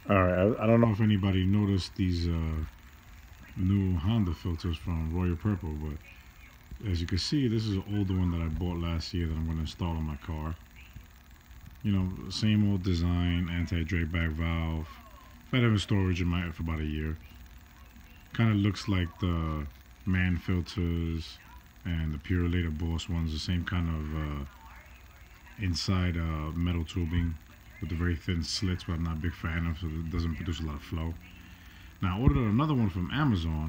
All right, I don't know if anybody noticed these new Honda filters from Royal Purple, but as you can see, this is an older one that I bought last year that I'm going to install on my car. You know, same old design, anti-drag back valve. I've had it in storage in my for about a year. Kind of looks like the man filters and the Purolator Boss ones, the same kind of inside metal tubing with the very thin slits, but I'm not a big fan of, so it doesn't produce a lot of flow. Now I ordered another one from Amazon.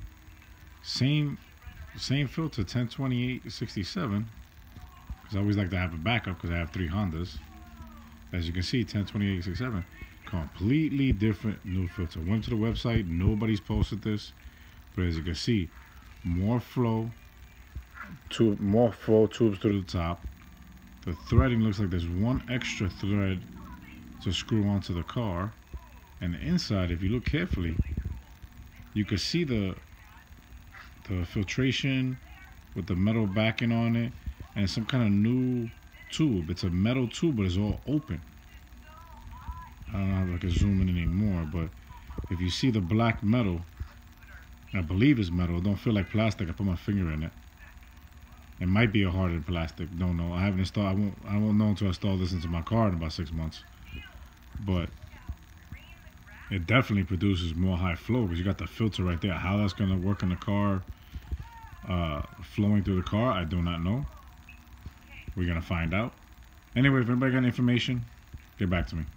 Same filter, 102867. Because I always like to have a backup because I have 3 Hondas. As you can see, 102867, completely different new filter. Went to the website, nobody's posted this, but as you can see, more flow tubes to the top. The threading looks like there's one extra thread to screw onto the car, and the inside, if you look carefully, you can see the filtration with the metal backing on it and some kind of new tube. It's a metal tube, but it's all open. I don't know if I can zoom in anymore, but if you see the black metal, I believe it's metal. It don't feel like plastic. I put my finger in it. It might be a hardened plastic. Don't know. I haven't installed. I won't know until I install this into my car in about 6 months. But it definitely produces more high flow because you got the filter right there. How that's gonna work in the car, flowing through the car, I do not know. We're gonna find out. Anyway, if anybody got any information, get back to me.